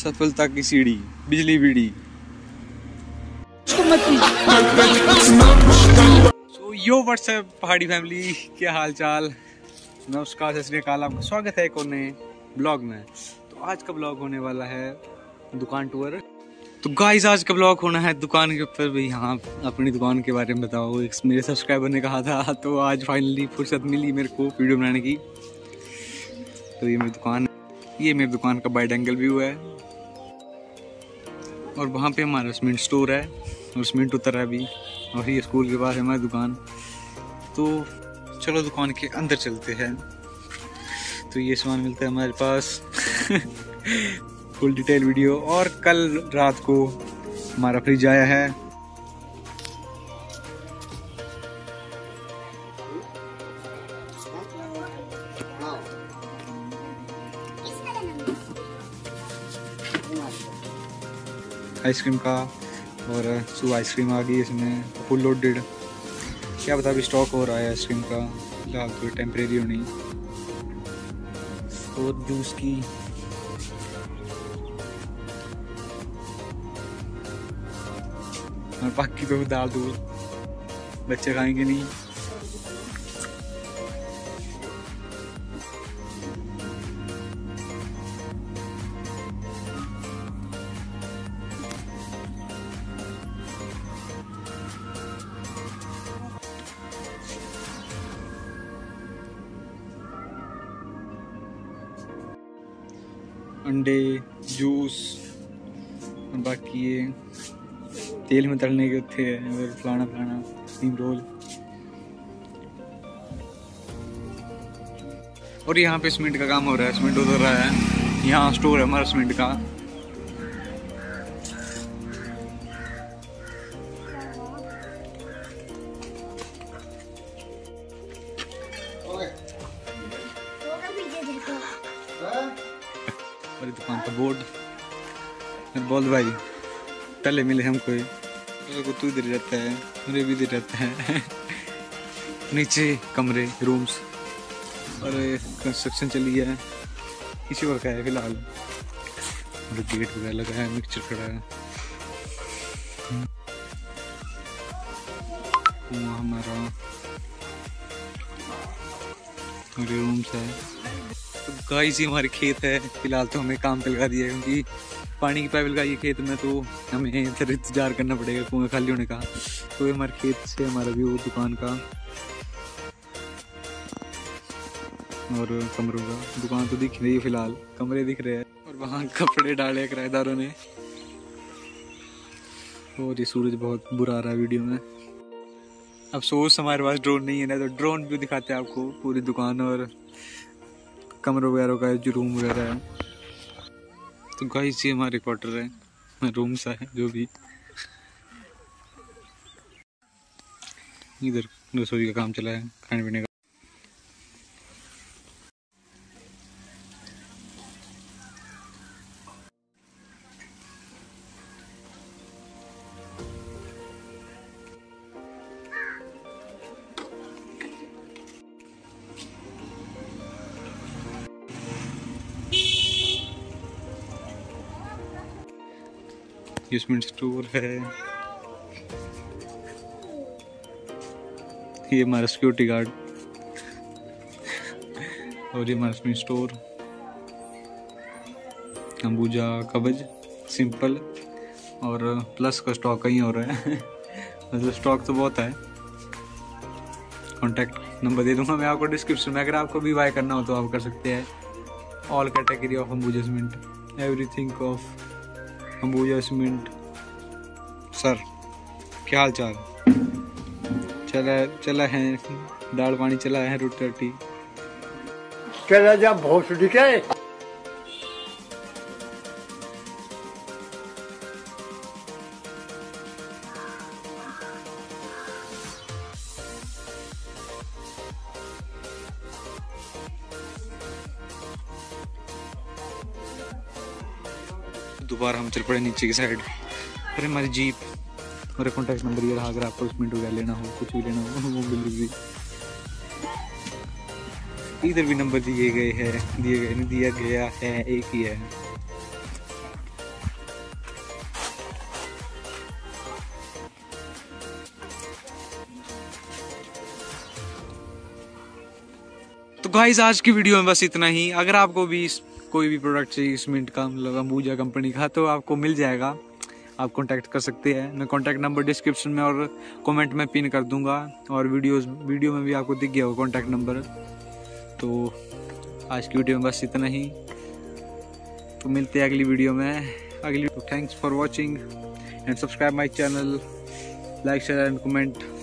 सफलता की सीढ़ी, बिजली बीड़ी। सो यो व्हाट्सएप पहाड़ी फैमिली, क्या हाल चाल, नमस्कार, सत श्री अकाल। आपका स्वागत है एक और नए ब्लॉग में। तो आज का ब्लॉग होने वाला है दुकान टूर। तो गाइस आज का ब्लॉग होना है दुकान के ऊपर। भाई हाँ, अपनी दुकान के बारे में बताओ। एक मेरे सब्सक्राइबर ने कहा था, तो आज फाइनली फुर्सत मिली मेरे को वीडियो बनाने की। तो ये मेरी दुकान, ये मेरी दुकान का वाइड एंगल व्यू है। और वहाँ पे हमारा सीमेंट स्टोर है और सीमेंट उतर है अभी। और ये स्कूल के पास है हमारी दुकान। तो चलो दुकान के अंदर चलते हैं। तो ये सामान मिलता है हमारे पास। Full detail video. और कल रात को हमारा फ्रिज आया है। आइसक्रीम का, और सुबह आइसक्रीम आ गई इसमें फुल लोडेड। क्या पता अभी स्टॉक हो रहा है आइसक्रीम का, फिलहाल तो टेम्परेरी होनी। और जूस की, और बाकी तो दाल दूध बच्चे खाएंगे नहीं। अंडे, जूस, और बाकी ये तेल में तलने के थे, और फलाना स्टीम रोल। और यहाँ पे सीमेंट का काम हो रहा है, सीमेंट उतर रहा है। यहाँ स्टोर है हमारा सीमेंट का। और दुकान का बोर्ड। बोल भाई टले मिले हमको, तू इधर रहता है, मेरे भी इधर रहता है। नीचे कमरे, रूम्स, और कंस्ट्रक्शन चली है, इसी वर्क है फिलहाल। और गेट वगैरह लगा है, मिक्सचर खड़ा है। हमारा रूम्स है। तो गाइस ये हमारे खेत है। फिलहाल तो हमें काम पे लगा दिया है, क्योंकि पानी की पाइप लगाई है खेत में, तो हमें इधर इंतजार करना पड़ेगा कुएं खाली होने का। तो ये हमारे खेत से हमारा व्यू दुकान का और कमरों का। दुकान तो दिख रही है फिलहाल, कमरे दिख रहे हैं। और वहाँ कपड़े डाले किराएदारों ने। और ये सूरज बहुत बुरा आ रहा है वीडियो में। अफसोस हमारे पास ड्रोन नहीं है, ना तो ड्रोन भी दिखाते हैं आपको पूरी दुकान और कमरों वगैरह का, जो रूम वगैरह है। तो गाइस ये हमारे क्वार्टर है, रूम्स है जो भी। इधर रसोई का काम चला है, खाने पीने का। इसमें स्टोर है। ये हमारा सिक्योरिटी गार्ड। और ये हमारा स्टोर, अंबुजा, कवच, सिंपल और प्लस का स्टॉक कहीं हो रहा है। मतलब स्टॉक तो बहुत है। कॉन्टैक्ट नंबर दे दूंगा मैं आपको डिस्क्रिप्शन में, अगर आपको भी बाय करना हो तो आप कर सकते हैं। All category of Ambuja cement, everything of Ambuja cement. Sir क्या हाल चाल? चला है दाल पानी, चला है रोटी रोटी, चला जा भोसड़ी के। दोबारा हम चल पड़े नीचे की साइड। अरे हमारी जीप और कॉन्टैक्ट नंबर ये रहा, अगर आपको सीमेंट वगैरह लेना हो, कुछ भी लेना हो, होम डिलीवरी। इधर भी नंबर दिया गया है, एक ही है। तो गाइस आज की वीडियो में बस इतना ही। अगर आपको भी कोई भी प्रोडक्ट चाहिए इस मिंट का, मतलब अंबुजा कंपनी का, तो आपको मिल जाएगा, आप कांटेक्ट कर सकते हैं। मैं कांटेक्ट नंबर डिस्क्रिप्शन में और कमेंट में पिन कर दूंगा, और वीडियो में भी आपको दिख गया होगा कांटेक्ट नंबर। तो आज की वीडियो में बस इतना ही, तो मिलते हैं अगली वीडियो में। Thanks for watching and subscribe my channel, like share and comment.